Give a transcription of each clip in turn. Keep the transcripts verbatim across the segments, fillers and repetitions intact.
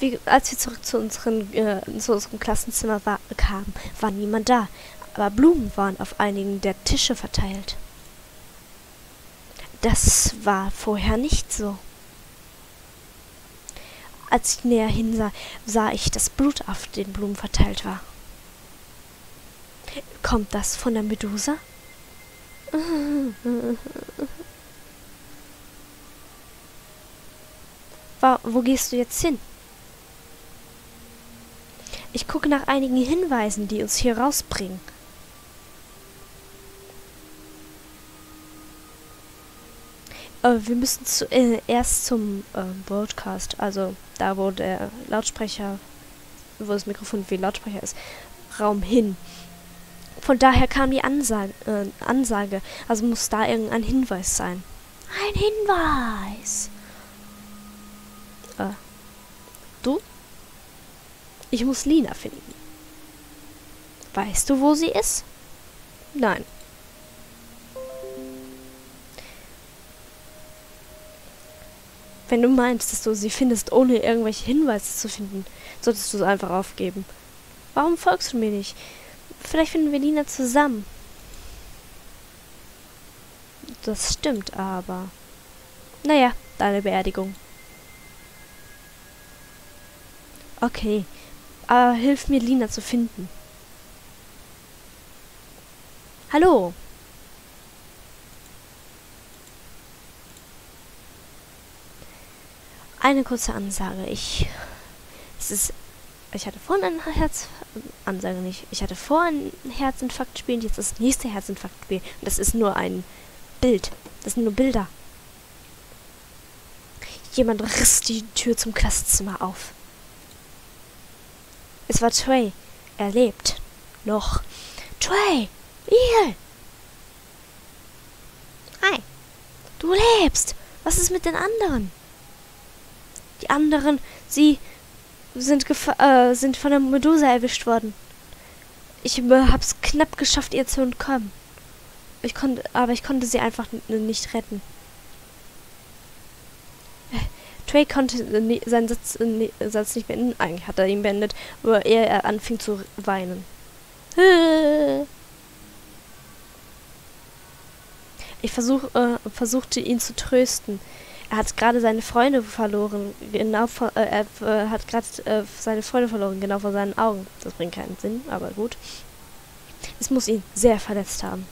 wie, als wir zurück zu, unseren, äh, zu unserem Klassenzimmer war, kamen, war niemand da. Aber Blumen waren auf einigen der Tische verteilt. Das war vorher nicht so. Als ich näher hinsah, sah ich, dass Blut auf den Blumen verteilt war. Kommt das von der Medusa? Wo gehst du jetzt hin? Ich gucke nach einigen Hinweisen, die uns hier rausbringen. Äh, wir müssen zu, äh, erst zum äh, Broadcast, also da, wo der Lautsprecher, wo das Mikrofon wie Lautsprecher ist, Raum hin. Von daher kam die Ansage, äh, Ansage, also muss da irgendein Hinweis sein. Ein Hinweis! Äh, du? Ich muss Lina finden. Weißt du, wo sie ist? Nein. Wenn du meinst, dass du sie findest, ohne irgendwelche Hinweise zu finden, solltest du es einfach aufgeben. Warum folgst du mir nicht? Vielleicht finden wir Lina zusammen. Das stimmt aber. Naja, deine Beerdigung. Okay, aber hilf mir, Lina zu finden. Hallo. Eine kurze Ansage. Ich... Es ist... Ich hatte vorhin einen Herz... Ansage nicht. Ich hatte vor, ein Herzinfarktspiel und jetzt das nächste Herzinfarktspiel. Und das ist nur ein Bild. Das sind nur Bilder. Jemand riss die Tür zum Klassenzimmer auf. Es war Trey. Er lebt. Noch. Trey! Hier! Hi! Du lebst! Was ist mit den anderen? Die anderen, sie sind, äh, sind von der Medusa erwischt worden. Ich äh, hab's knapp geschafft, ihr zu entkommen. Ich konnte, aber ich konnte sie einfach nicht retten. Trey konnte äh, seinen Satz, äh, Satz nicht beenden. Eigentlich hat er ihn beendet, aber er, er anfing zu weinen. Ich versuch, äh, versuchte ihn zu trösten. Er hat gerade seine Freunde verloren. Genau vor, äh, er äh, hat gerade äh, seine Freunde verloren, genau vor seinen Augen. Das bringt keinen Sinn, aber gut. Es muss ihn sehr verletzt haben.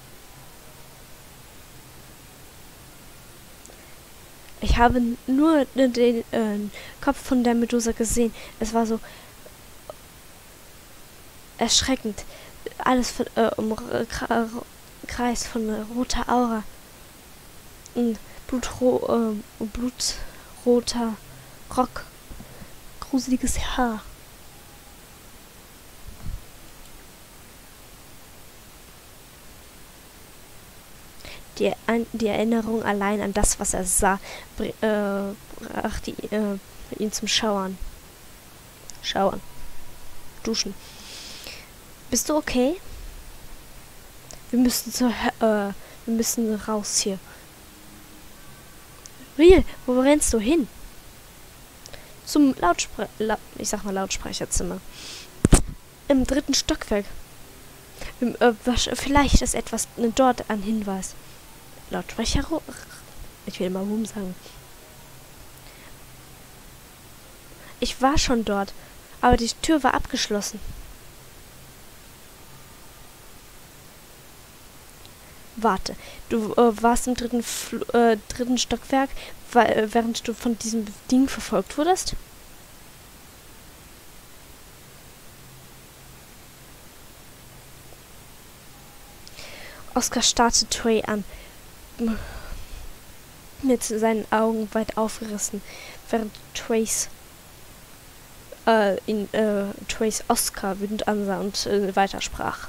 Ich habe nur den äh, Kopf von der Medusa gesehen. Es war so erschreckend. Alles von, äh, um äh, Kreis von äh, roter Aura. Und Blutro äh, blutroter Rock. Gruseliges Haar. Die, an, die Erinnerung allein an das, was er sah, äh, brachte äh, ihn zum Schauern. Schauern. Duschen. Bist du okay? Wir müssen zur, äh, wir müssen raus hier. Real, wo rennst du hin? Zum Lautspre La ich sag mal Lautsprecherzimmer. Im dritten Stockwerk. Im, äh, vielleicht ist etwas dort ein Hinweis. Lautsprecher. Ich will mal Boom sagen. Ich war schon dort, aber die Tür war abgeschlossen. Warte, du äh, warst im dritten, Fl äh, dritten Stockwerk, weil, während du von diesem Ding verfolgt wurdest? Oscar starrte Trey an, mit seinen Augen weit aufgerissen, während Trace äh, ihn, äh, Trace Oscar wütend ansah und äh, weitersprach.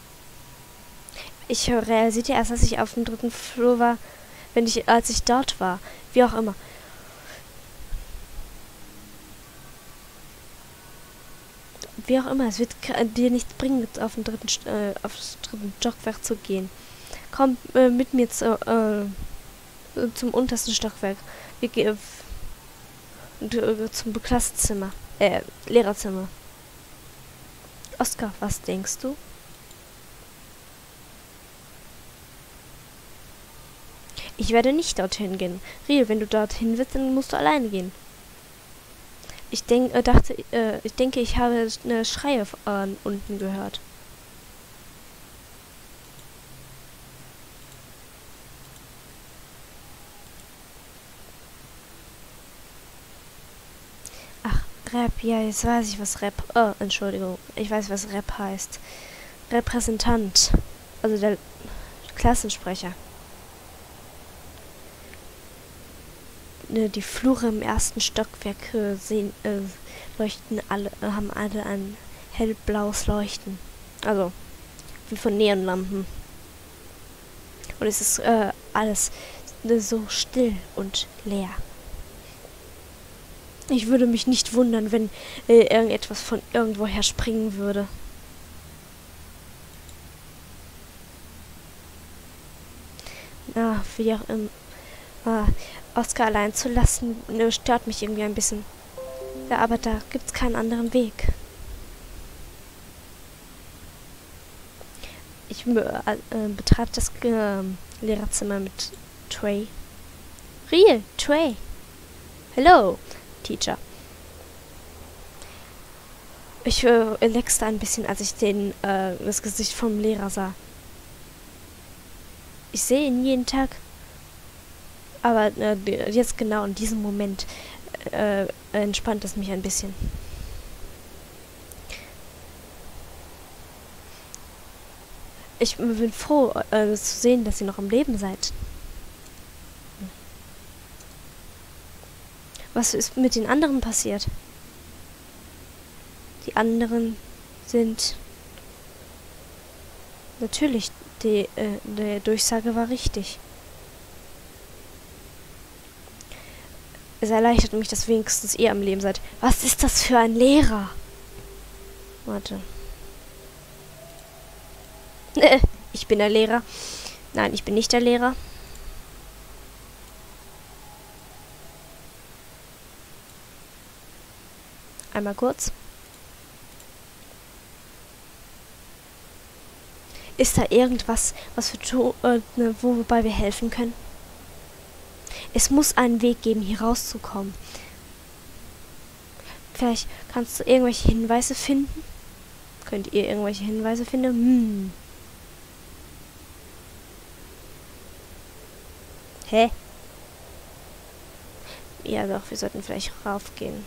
Ich realisierte erst, als ich auf dem dritten Flur war, wenn ich, als ich dort war. Wie auch immer. Wie auch immer, es wird dir nichts bringen, auf den dritten, äh, aufs dritten Stockwerk zu gehen. Komm äh, mit mir zu, äh, zum untersten Stockwerk. Wir, Und, äh, zum Klassenzimmer. Äh, Lehrerzimmer. Oskar, was denkst du? Ich werde nicht dorthin gehen. Riel, wenn du dorthin willst, dann musst du alleine gehen. Ich denk, äh, dachte, äh, ich denke, ich habe eine Schreie äh, unten gehört. Ach, Rap, ja, jetzt weiß ich, was Rap... Oh, Entschuldigung, ich weiß, was Rap heißt. Repräsentant. Also der Klassensprecher. Die Flure im ersten Stockwerk äh, sehen, äh, leuchten alle, äh, haben alle ein hellblaues Leuchten. Also, wie von Neonlampen. Und es ist äh, alles äh, so still und leer. Ich würde mich nicht wundern, wenn äh, irgendetwas von irgendwoher springen würde. Na, wie auch immer. Ah, Oskar allein zu lassen, ne, stört mich irgendwie ein bisschen. Ja, aber da gibt's keinen anderen Weg. Ich äh, äh, betrat das äh, Lehrerzimmer mit Trey. Riel, Trey. Hello, Teacher. Ich äh, leckste ein bisschen, als ich den, äh, das Gesicht vom Lehrer sah. Ich sehe ihn jeden Tag. Aber äh, jetzt genau in diesem Moment äh, entspannt es mich ein bisschen. Ich bin froh äh, zu sehen, dass ihr noch am Leben seid. Was ist mit den anderen passiert? Die anderen sind... Natürlich, die, äh, die Durchsage war richtig. Es erleichtert mich, dass wenigstens ihr am Leben seid. Was ist das für ein Lehrer? Warte. Äh, ich bin der Lehrer. Nein, ich bin nicht der Lehrer. Einmal kurz. Ist da irgendwas, was wir äh, ne, wobei wir helfen können? Es muss einen Weg geben, hier rauszukommen. Vielleicht kannst du irgendwelche Hinweise finden? Könnt ihr irgendwelche Hinweise finden? Hm. Hä? Ja doch, wir sollten vielleicht raufgehen.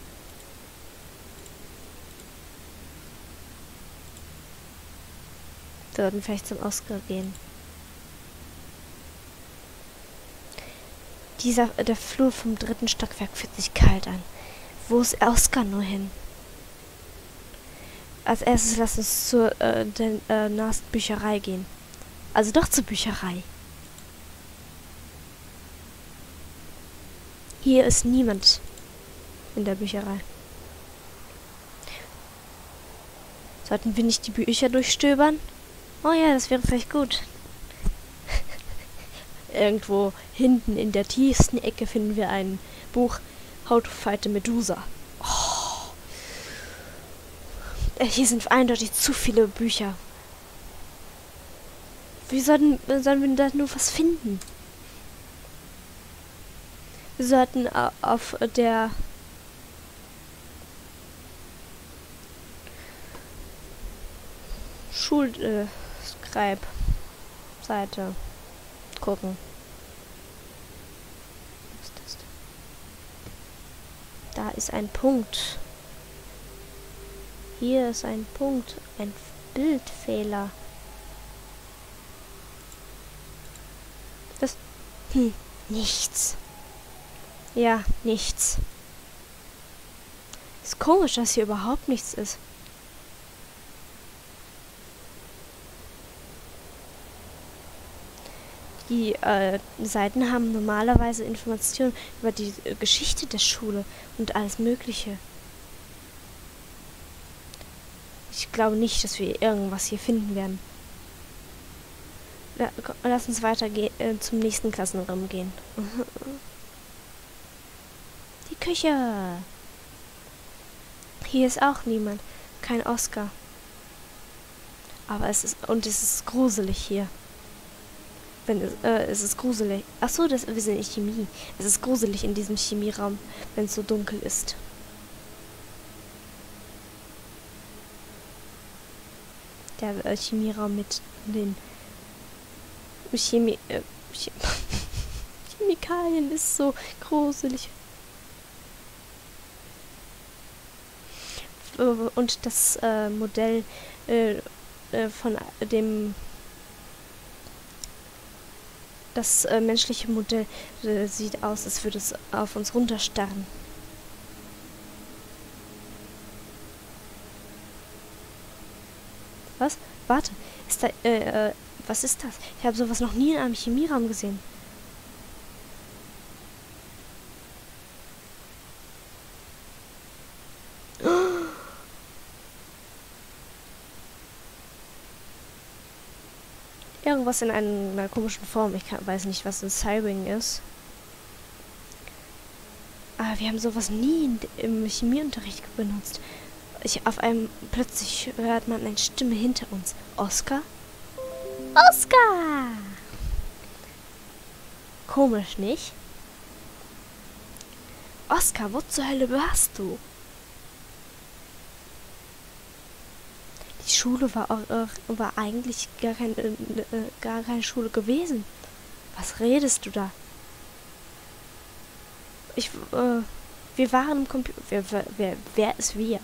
Wir sollten vielleicht zum Oskar gehen. Dieser, der Flur vom dritten Stockwerk fühlt sich kalt an. Wo ist Oskar nur hin? Als erstes lass uns zur äh, der äh, nahesten Bücherei gehen. Also doch zur Bücherei. Hier ist niemand in der Bücherei. Sollten wir nicht die Bücher durchstöbern? Oh ja, das wäre vielleicht gut. Irgendwo hinten in der tiefsten Ecke finden wir ein Buch How to Fight a Medusa. Oh. Hier sind eindeutig zu viele Bücher. Wie sollten, sollen wir da nur was finden? Wir sollten auf der Schulschreibseite gucken. Was ist das denn? Da ist ein Punkt. Hier ist ein Punkt. Ein Bildfehler. Das... Hm, nichts. Ja, nichts. Ist komisch, dass hier überhaupt nichts ist. Die äh, Seiten haben normalerweise Informationen über die äh, Geschichte der Schule und alles Mögliche. Ich glaube nicht, dass wir irgendwas hier finden werden. La Lass uns weiter äh, zum nächsten Klassenraum gehen. Die Küche. Hier ist auch niemand. Kein Oscar. Aber es ist... Und es ist gruselig hier. Wenn es, äh, es ist gruselig. Achso, das, wir sind in Chemie. Es ist gruselig in diesem Chemieraum, wenn es so dunkel ist. Der äh, Chemieraum mit den Chemie... Äh, Chem Chemikalien ist so gruselig. Und das äh, Modell äh, äh, von dem das äh, menschliche Modell äh, sieht aus, als würde es auf uns runterstarren. Was? Warte, ist da äh, äh, was ist das? Ich habe sowas noch nie in einem Chemieraum gesehen. Irgendwas in einer komischen Form. Ich kann, weiß nicht, was ein Cybing ist. Aber wir haben sowas nie in, im Chemieunterricht benutzt. Ich, auf einem plötzlich hört man eine Stimme hinter uns. Oscar? Oscar! Komisch, nicht? Oscar, wo zur Hölle warst du? Die Schule war, äh, war eigentlich gar, kein, äh, gar keine Schule gewesen. Was redest du da? Ich, äh, wir waren im Computer. Wer, wer, wer ist wir?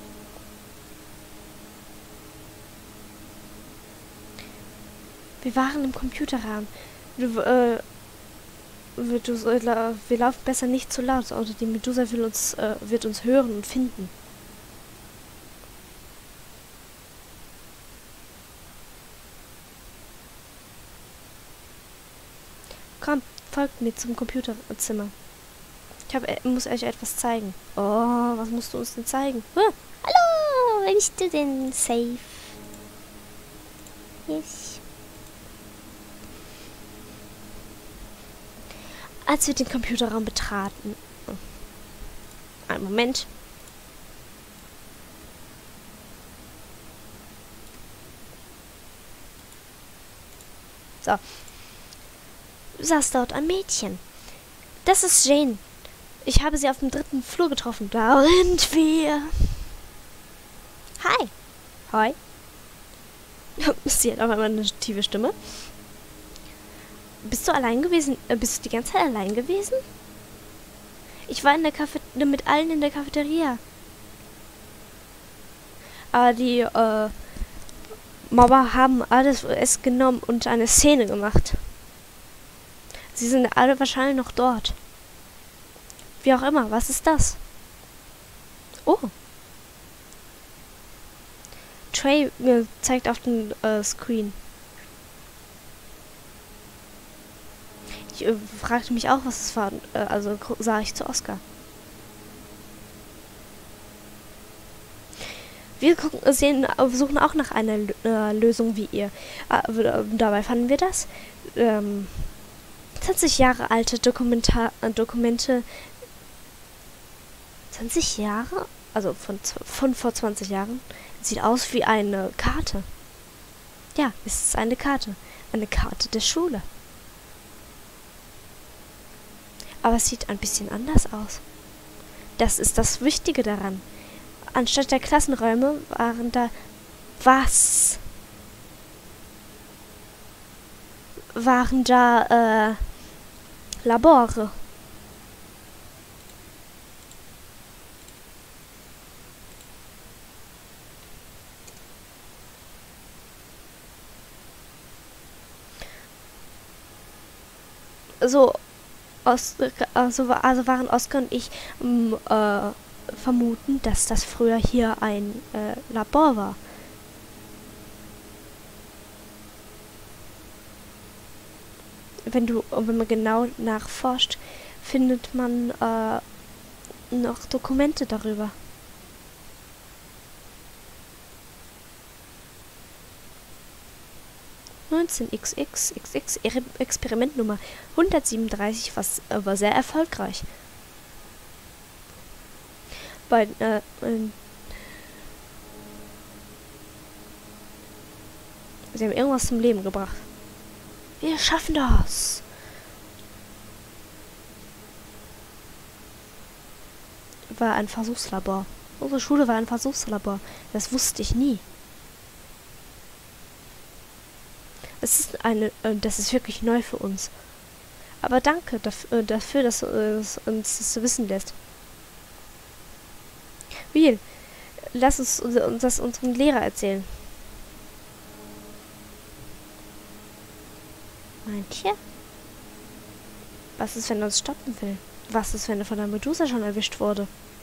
Wir waren im Computerraum. Du, äh, wir, du, äh, wir laufen besser nicht zu laut, oder die Medusa will uns, äh, wird uns hören und finden. Komm, folgt mir zum Computerzimmer. Ich hab, äh, muss euch etwas zeigen. Oh, was musst du uns denn zeigen? Huh. Hallo, bist du denn safe? Yes. Als wir den Computerraum betraten... Oh. Einen Moment. So. Saß dort ein Mädchen. Das ist Jane. Ich habe sie auf dem dritten Flur getroffen. Da sind wir. Hi. Hi. Sie hat auch einmal eine tiefe Stimme. Bist du allein gewesen? Äh, bist du die ganze Zeit allein gewesen? Ich war in der Cafet mit allen in der Cafeteria. Aber die äh, Mobber haben alles es genommen und eine Szene gemacht. Sie sind alle wahrscheinlich noch dort. Wie auch immer, was ist das? Oh. Trey äh, zeigt auf den äh, Screen. Ich äh, fragte mich auch, was es war. Äh, also sah ich zu Oscar. Wir gucken, sehen, suchen auch nach einer äh, Lösung wie ihr. Äh, dabei fanden wir das. Ähm, zwanzig Jahre alte Dokumentar äh, Dokumente. zwanzig Jahre? Also von, von vor zwanzig Jahren. Sieht aus wie eine Karte. Ja, es ist eine Karte. Eine Karte der Schule. Aber es sieht ein bisschen anders aus. Das ist das Wichtige daran. Anstatt der Klassenräume waren da... Was? Waren da, äh... Labore. So... Os also, also waren Oscar und ich ähm, äh, vermuten, dass das früher hier ein äh, Labor war. Wenn du, wenn man genau nachforscht, findet man äh, noch Dokumente darüber. neunzehn X X X X Experimentnummer hundertsiebenunddreißig, was war sehr erfolgreich. Bei, äh, ähm, sie haben irgendwas zum Leben gebracht. Wir schaffen das. War ein Versuchslabor. Unsere Schule war ein Versuchslabor. Das wusste ich nie. Es ist eine, äh, das ist wirklich neu für uns. Aber danke dafür, äh, dafür dass äh, es uns das wissen lässt. Will, lass uns, uns das unseren Lehrer erzählen. Meint ihr? Was ist, wenn er uns stoppen will? Was ist, wenn er von der Medusa schon erwischt wurde?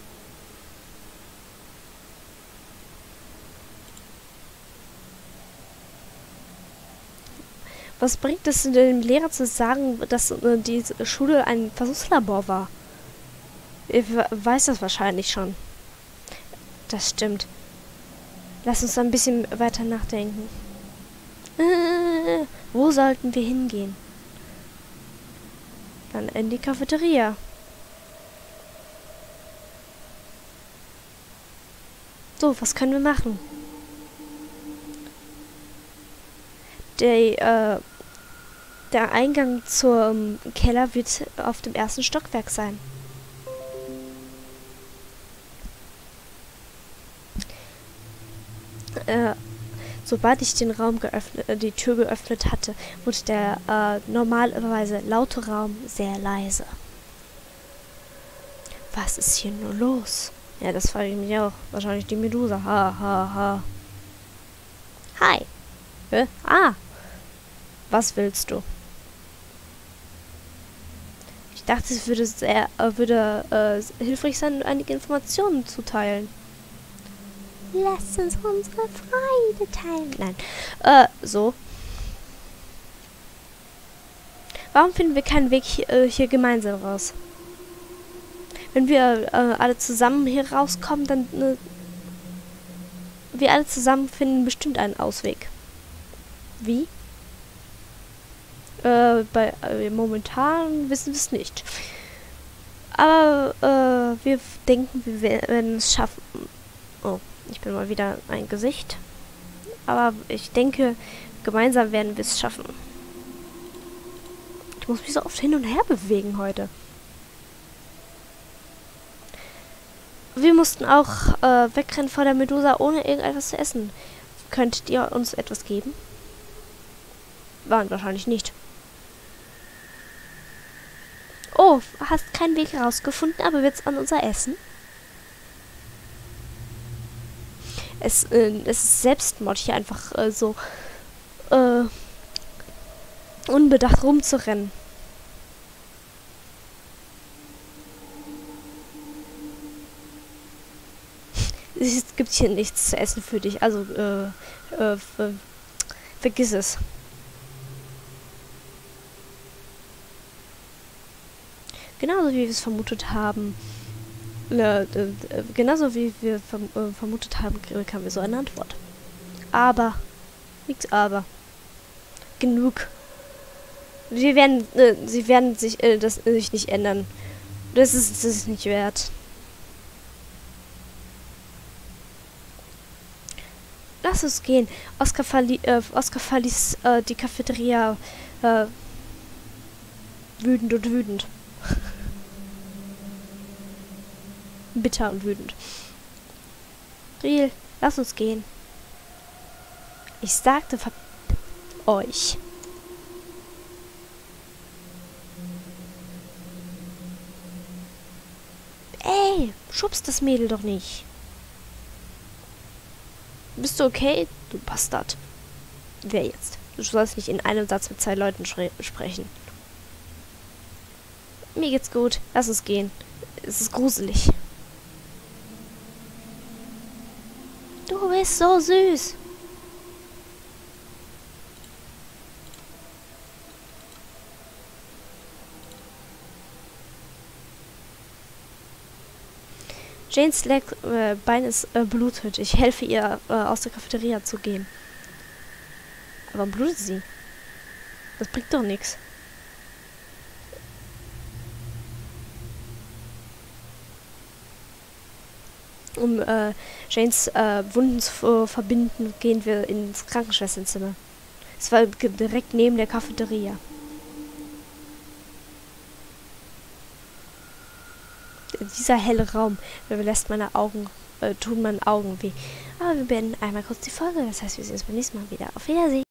Was bringt es dem Lehrer zu sagen, dass äh, die Schule ein Versuchslabor war? Er weiß das wahrscheinlich schon. Das stimmt. Lass uns ein bisschen weiter nachdenken. Äh, wo sollten wir hingehen? Dann in die Cafeteria. So, was können wir machen? Der, äh, der Eingang zum Keller wird auf dem ersten Stockwerk sein. Äh, sobald ich den Raum geöffnet, äh, die Tür geöffnet hatte, wurde der äh, normalerweise laute Raum sehr leise. Was ist hier nur los? Ja, das frage ich mich auch. Wahrscheinlich die Medusa. Ha, ha, ha. Hi. Äh? Ah. Was willst du? Ich dachte, es würde sehr, äh, würde äh, hilfreich sein, einige Informationen zu teilen. Lass uns unsere Freude teilen. Nein. Äh, so. Warum finden wir keinen Weg hier, äh, hier gemeinsam raus? Wenn wir äh, alle zusammen hier rauskommen, dann äh, wir alle zusammen finden bestimmt einen Ausweg. Wie? Äh, bei äh, momentan wissen wir es nicht. Aber äh, wir denken, wir werden es schaffen. Oh, ich bin mal wieder ein Gesicht. Aber ich denke, gemeinsam werden wir es schaffen. Ich muss mich so oft hin und her bewegen heute. Wir mussten auch äh, wegrennen vor der Medusa, ohne irgendetwas zu essen. Könntet ihr uns etwas geben? Waren wahrscheinlich nicht. Oh, hast keinen Weg herausgefunden, aber willst an unser Essen? Es, äh, es ist Selbstmord, hier einfach äh, so äh, unbedacht rumzurennen. Es gibt hier nichts zu essen für dich, also äh, äh, ver vergiss es. Genauso wie wir es vermutet haben, äh, äh, genauso wie wir verm äh, vermutet haben, kamen wir so eine Antwort. Aber, nichts aber. Genug. Wir werden, äh, sie werden sich, äh, das äh, sich nicht ändern. Das ist, das ist nicht wert. Lass uns gehen. Oskar, verli äh, Oskar verließ äh, die Cafeteria äh, wütend und wütend. Bitter und wütend. Riel, lass uns gehen. Ich sagte, ver euch. Ey, schubst das Mädel doch nicht. Bist du okay? Du Bastard. Wer jetzt? Du sollst nicht in einem Satz mit zwei Leuten sprechen. Mir geht's gut. Lass uns gehen. Es ist gruselig. Du bist so süß. Janes Leg, äh, Bein ist äh, blutet. Ich helfe ihr, äh, aus der Cafeteria zu gehen. Aber blutet sie? Das bringt doch nichts. Um äh, Janes äh, Wunden zu äh, verbinden, gehen wir ins Krankenschwesternzimmer. Es war direkt neben der Cafeteria. Dieser helle Raum lässt meine Augen, äh, tun meinen Augen weh. Aber wir beenden einmal kurz die Folge. Das heißt, wir sehen uns beim nächsten Mal wieder. Auf Wiedersehen.